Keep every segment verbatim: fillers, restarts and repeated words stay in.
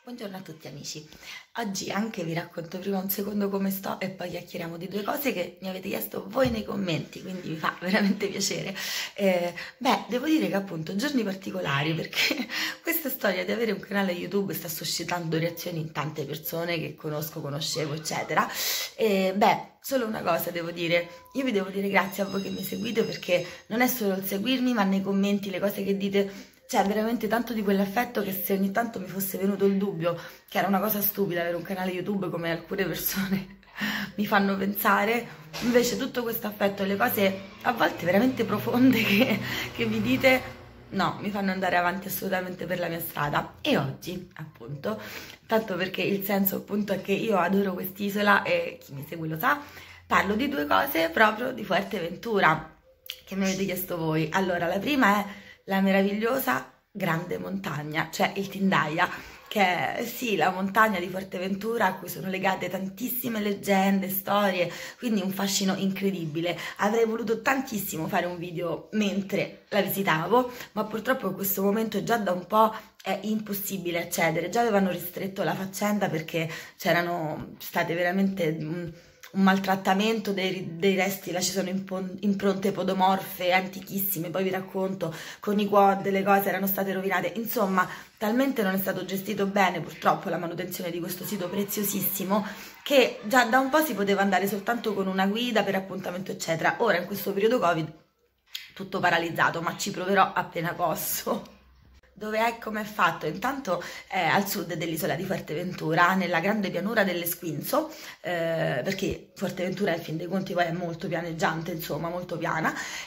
Buongiorno a tutti amici, oggi anche vi racconto prima un secondo come sto e poi chiacchieriamo di due cose che mi avete chiesto voi nei commenti, quindi mi fa veramente piacere. Eh, beh, devo dire che appunto giorni particolari perché questa storia di avere un canale YouTube sta suscitando reazioni in tante persone che conosco, conoscevo eccetera. E beh, solo una cosa devo dire, io vi devo dire grazie a voi che mi seguite perché non è solo il seguirmi ma nei commenti le cose che dite. C'è veramente tanto di quell'affetto che se ogni tanto mi fosse venuto il dubbio che era una cosa stupida avere un canale YouTube come alcune persone mi fanno pensare, invece tutto questo affetto e le cose a volte veramente profonde che, che vi dite, no, mi fanno andare avanti assolutamente per la mia strada. E oggi, appunto, tanto perché il senso appunto è che io adoro quest'isola e chi mi segue lo sa, parlo di due cose proprio di Fuerteventura che mi avete chiesto voi. Allora, la prima è la meravigliosa grande montagna, cioè il Tindaia, che è sì la montagna di Fuerteventura a cui sono legate tantissime leggende, storie, quindi un fascino incredibile. Avrei voluto tantissimo fare un video mentre la visitavo, ma purtroppo in questo momento già da un po' è impossibile accedere. Già avevano ristretto la faccenda perché c'erano state veramente un maltrattamento dei, dei resti, là ci sono impronte podomorfe antichissime, poi vi racconto, con i quad le cose erano state rovinate, insomma talmente non è stato gestito bene purtroppo la manutenzione di questo sito preziosissimo che già da un po' si poteva andare soltanto con una guida per appuntamento eccetera. Ora in questo periodo Covid tutto paralizzato, ma ci proverò appena posso. Dove è come è fatto? Intanto è al sud dell'isola di Fuerteventura, nella grande pianura dell'Esquinzo, eh, perché Fuerteventura in fin dei conti poi è molto pianeggiante, insomma molto piana,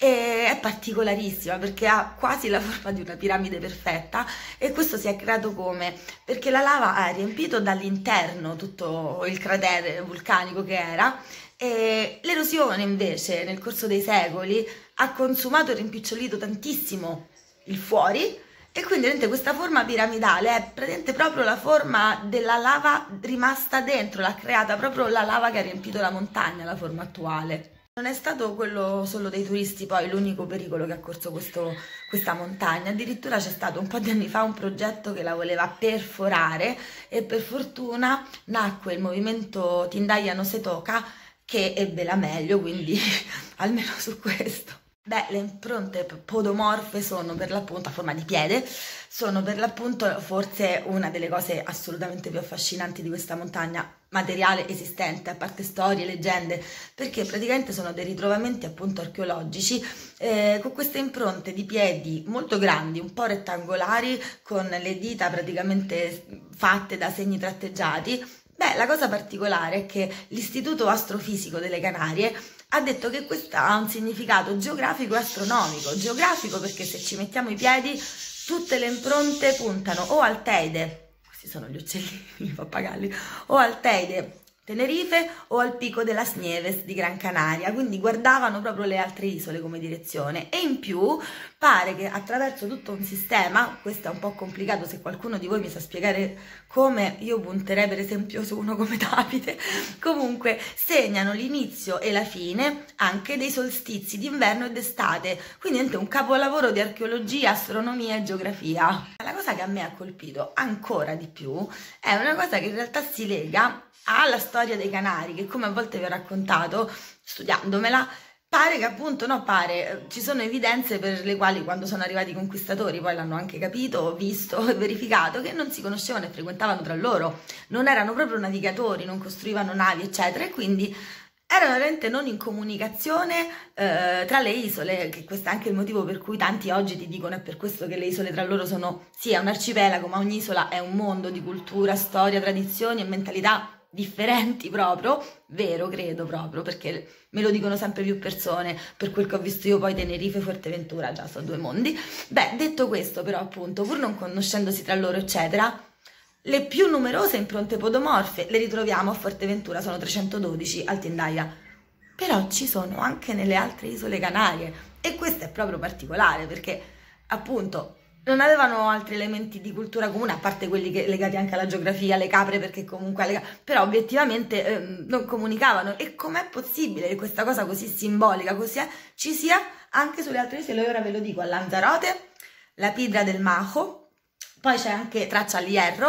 e è particolarissima perché ha quasi la forma di una piramide perfetta. E questo si è creato come? Perché la lava ha riempito dall'interno tutto il cratere vulcanico che era, e l'erosione invece nel corso dei secoli ha consumato e rimpicciolito tantissimo il fuori. E quindi questa forma piramidale è praticamente proprio la forma della lava rimasta dentro, l'ha creata proprio la lava che ha riempito la montagna, la forma attuale. Non è stato quello solo dei turisti poi l'unico pericolo che ha corso questo, questa montagna, addirittura c'è stato un po' di anni fa un progetto che la voleva perforare e per fortuna nacque il movimento Tindaia no se toca che ebbe la meglio, quindi almeno su questo. Beh, le impronte podomorfe sono per l'appunto a forma di piede, sono per l'appunto forse una delle cose assolutamente più affascinanti di questa montagna materiale esistente, a parte storie, leggende, perché praticamente sono dei ritrovamenti appunto archeologici eh, con queste impronte di piedi molto grandi, un po' rettangolari, con le dita praticamente fatte da segni tratteggiati. Beh, la cosa particolare è che l'Istituto Astrofisico delle Canarie ha detto che questo ha un significato geografico e astronomico. Geografico perché se ci mettiamo i piedi tutte le impronte puntano o al Teide, questi sono gli uccellini, i pappagalli, o al Teide Tenerife o al Pico de las Nieves di Gran Canaria, quindi guardavano proprio le altre isole come direzione. E in più pare che attraverso tutto un sistema, questo è un po' complicato, se qualcuno di voi mi sa spiegare come, io punterei per esempio su uno come Davide, comunque segnano l'inizio e la fine anche dei solstizi d'inverno e d'estate, quindi è un capolavoro di archeologia, astronomia e geografia. La cosa che a me ha colpito ancora di più è una cosa che in realtà si lega alla storia dei Canari, che come a volte vi ho raccontato studiandomela, pare che appunto, no pare, ci sono evidenze per le quali quando sono arrivati i conquistatori poi l'hanno anche capito, visto e verificato che non si conoscevano e frequentavano tra loro, non erano proprio navigatori, non costruivano navi eccetera, e quindi erano veramente non in comunicazione eh, tra le isole, che questo è anche il motivo per cui tanti oggi ti dicono è per questo che le isole tra loro sono, sì è un arcipelago, ma ogni isola è un mondo di cultura, storia, tradizioni e mentalità differenti proprio, vero credo proprio, perché me lo dicono sempre più persone, per quel che ho visto io poi Tenerife e Fuerteventura già sono due mondi. Beh, detto questo però appunto, pur non conoscendosi tra loro eccetera, le più numerose impronte podomorfe le ritroviamo a Fuerteventura, sono trecentododici al Tindaia, però ci sono anche nelle altre isole Canarie e questo è proprio particolare perché appunto non avevano altri elementi di cultura comune, a parte quelli che, legati anche alla geografia, le capre, perché comunque, le, però obiettivamente eh, non comunicavano. E com'è possibile che questa cosa così simbolica così è, ci sia anche sulle altre isole? Ora ve lo dico, a Lanzarote, la Pidra del Majo, poi c'è anche Traccia al Hierro,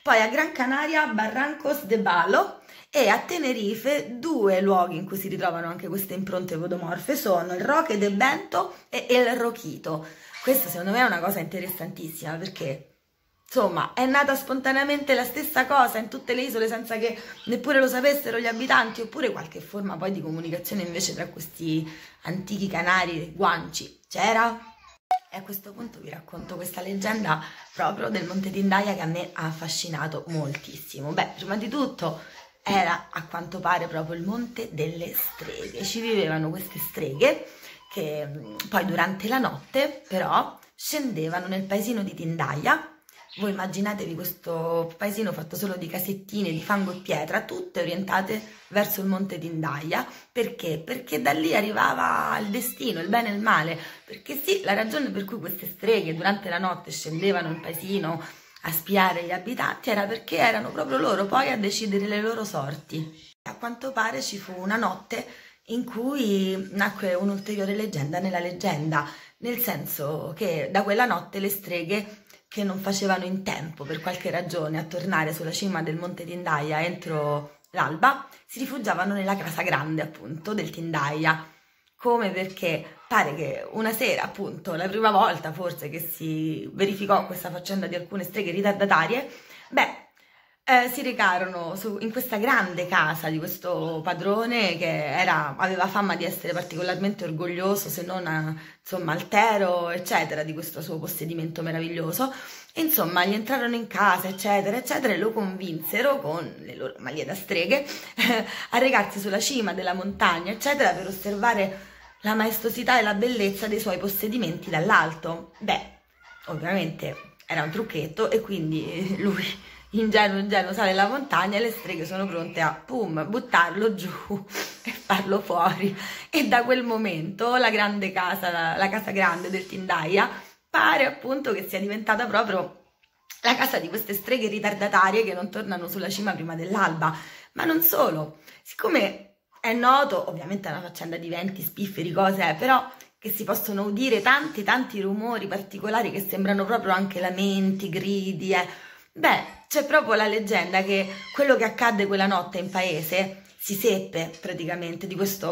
Poi a Gran Canaria Barrancos de Balo e a Tenerife due luoghi in cui si ritrovano anche queste impronte vodomorfe sono il Roque de Bento e El Roquito. Questa secondo me è una cosa interessantissima perché insomma è nata spontaneamente la stessa cosa in tutte le isole senza che neppure lo sapessero gli abitanti, oppure qualche forma poi di comunicazione invece tra questi antichi canari guanci c'era? E a questo punto vi racconto questa leggenda proprio del Monte Tindaia che a me ha affascinato moltissimo. Beh, prima di tutto era a quanto pare proprio il Monte delle Streghe. Ci vivevano queste streghe che poi durante la notte però scendevano nel paesino di Tindaia. Voi immaginatevi questo paesino fatto solo di casettine, di fango e pietra, tutte orientate verso il Monte Tindaia. Perché? Perché da lì arrivava il destino, il bene e il male. Perché sì, la ragione per cui queste streghe durante la notte scendevano in paesino a spiare gli abitanti era perché erano proprio loro poi a decidere le loro sorti. A quanto pare ci fu una notte in cui nacque un'ulteriore leggenda nella leggenda, nel senso che da quella notte le streghe che non facevano in tempo per qualche ragione a tornare sulla cima del Monte Tindaia entro l'alba, si rifugiavano nella casa grande appunto del Tindaia. Come? Perché pare che una sera appunto, la prima volta forse che si verificò questa faccenda di alcune streghe ritardatarie, beh, eh, si recarono su, in questa grande casa di questo padrone che era, aveva fama di essere particolarmente orgoglioso, se non eh, insomma altero, eccetera, di questo suo possedimento meraviglioso. E, insomma, gli entrarono in casa, eccetera, eccetera, e lo convinsero con le loro maglie da streghe eh, a recarsi sulla cima della montagna, eccetera, per osservare la maestosità e la bellezza dei suoi possedimenti dall'alto. Beh, ovviamente era un trucchetto e quindi lui ingenuo ingenuo sale la montagna e le streghe sono pronte a pum, buttarlo giù e farlo fuori. E da quel momento la grande casa, la, la casa grande del Tindaia, pare appunto che sia diventata proprio la casa di queste streghe ritardatarie che non tornano sulla cima prima dell'alba. Ma non solo, siccome è noto, ovviamente è una faccenda di venti, spifferi, cose, eh, però che si possono udire tanti tanti rumori particolari che sembrano proprio anche lamenti, gridi, eh. Beh, c'è proprio la leggenda che quello che accadde quella notte in paese si seppe praticamente di questa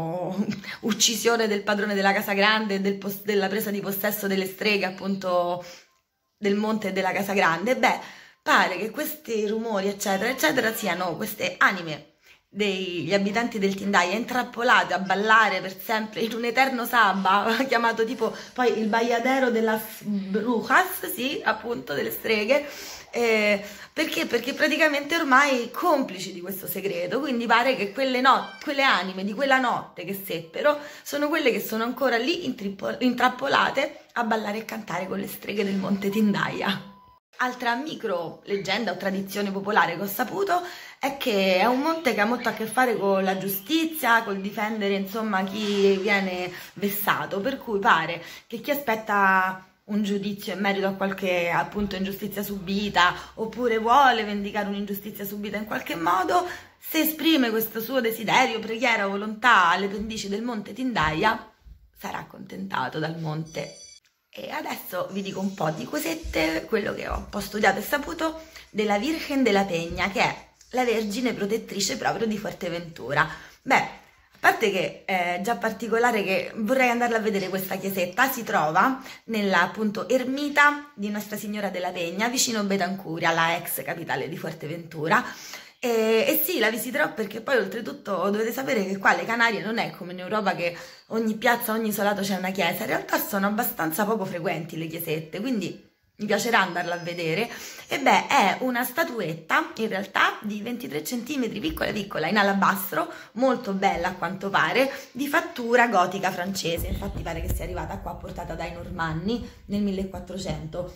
uccisione del padrone della casa grande e del della presa di possesso delle streghe appunto del monte e della casa grande. Beh, pare che questi rumori eccetera eccetera siano queste anime degli abitanti del Tindaia intrappolate a ballare per sempre in un eterno sabba chiamato tipo poi il Bayadero de las Brujas, sì, appunto delle streghe. Eh, perché? Perché praticamente ormai complici di questo segreto, quindi pare che quelle, no quelle anime di quella notte che seppero sono quelle che sono ancora lì intrappolate a ballare e cantare con le streghe del Monte Tindaia. Altra micro leggenda o tradizione popolare che ho saputo è che è un monte che ha molto a che fare con la giustizia, col difendere insomma chi viene vessato, per cui pare che chi aspetta un giudizio in merito a qualche appunto ingiustizia subita oppure vuole vendicare un'ingiustizia subita in qualche modo, se esprime questo suo desiderio, preghiera o volontà alle pendici del Monte Tindaia, sarà accontentato dal monte. E adesso vi dico un po' di cosette, quello che ho un po' studiato e saputo della Virgen de la Peña, che è la vergine protettrice proprio di Fuerteventura. Beh, a parte che è già particolare che vorrei andarla a vedere questa chiesetta, si trova nella appunto ermita di Nostra Signora della Peña, vicino Betancuria, la ex capitale di Fuerteventura. E, e sì, la visiterò perché poi oltretutto dovete sapere che qua alle Canarie non è come in Europa che ogni piazza, ogni isolato c'è una chiesa, in realtà sono abbastanza poco frequenti le chiesette, quindi mi piacerà andarla a vedere. E beh, è una statuetta in realtà di ventitré centimetri, piccola piccola, in alabastro, molto bella a quanto pare, di fattura gotica francese, infatti pare che sia arrivata qua portata dai Normanni nel millequattrocento.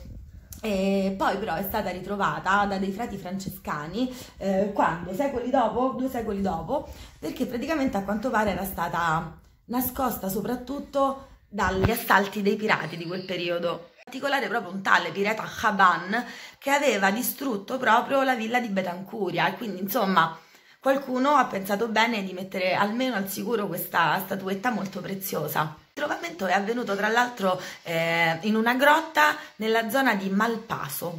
E poi però è stata ritrovata da dei frati francescani eh, quando? Secoli dopo? Due secoli dopo, perché praticamente a quanto pare era stata nascosta soprattutto dagli assalti dei pirati di quel periodo. In particolare proprio un tale pirata Chaban che aveva distrutto proprio la villa di Betancuria e quindi insomma qualcuno ha pensato bene di mettere almeno al sicuro questa statuetta molto preziosa. Il trovamento è avvenuto tra l'altro eh, in una grotta nella zona di Malpaso.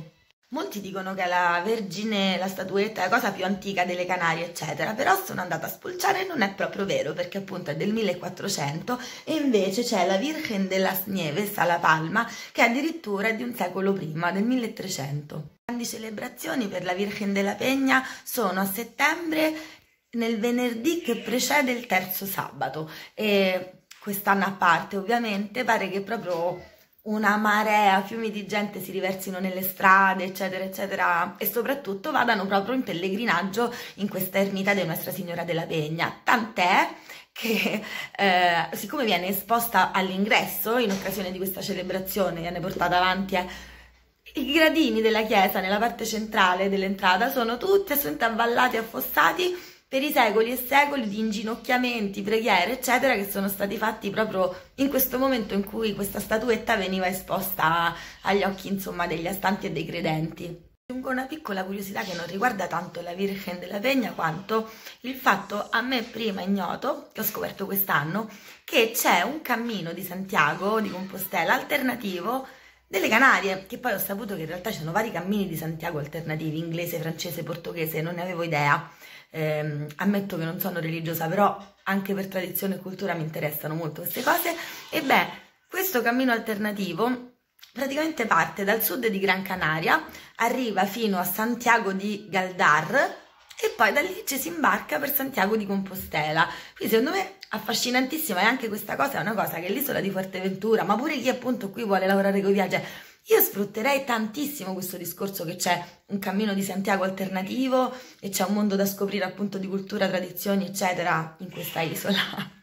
Molti dicono che è la Vergine, la statuetta, è la cosa più antica delle Canarie, eccetera, però sono andata a spulciare e non è proprio vero, perché appunto è del millequattrocento e invece c'è la Virgen de las Nieves alla Palma, che addirittura è di un secolo prima, del milletrecento. Grandi celebrazioni per la Virgen della Peña sono a settembre, nel venerdì che precede il terzo sabato, e quest'anno a parte ovviamente pare che proprio una marea, fiumi di gente si riversino nelle strade, eccetera, eccetera, e soprattutto vadano proprio in pellegrinaggio in questa ermita di Nostra Signora della Pegna. Tant'è che, eh, siccome viene esposta all'ingresso in occasione di questa celebrazione, viene portata avanti, eh, i gradini della chiesa nella parte centrale dell'entrata sono tutti assolutamente avvallati e affossati per i secoli e secoli di inginocchiamenti, preghiere, eccetera, che sono stati fatti proprio in questo momento in cui questa statuetta veniva esposta agli occhi, insomma, degli astanti e dei credenti. Aggiungo una piccola curiosità che non riguarda tanto la Virgen della Peña quanto il fatto, a me prima ignoto, che ho scoperto quest'anno, che c'è un cammino di Santiago di Compostela alternativo delle Canarie, che poi ho saputo che in realtà ci sono vari cammini di Santiago alternativi, inglese, francese, portoghese, non ne avevo idea. Eh, ammetto che non sono religiosa, però anche per tradizione e cultura mi interessano molto queste cose. E beh, questo cammino alternativo praticamente parte dal sud di Gran Canaria, arriva fino a Santiago di Galdar e poi da lì ci si imbarca per Santiago di Compostela. Quindi secondo me affascinantissima, e anche questa cosa è una cosa che l'isola di Fuerteventura, ma pure chi appunto qui vuole lavorare con i viaggi, io sfrutterei tantissimo questo discorso che c'è un cammino di Santiago alternativo e c'è un mondo da scoprire appunto di cultura, tradizioni, eccetera, in questa isola.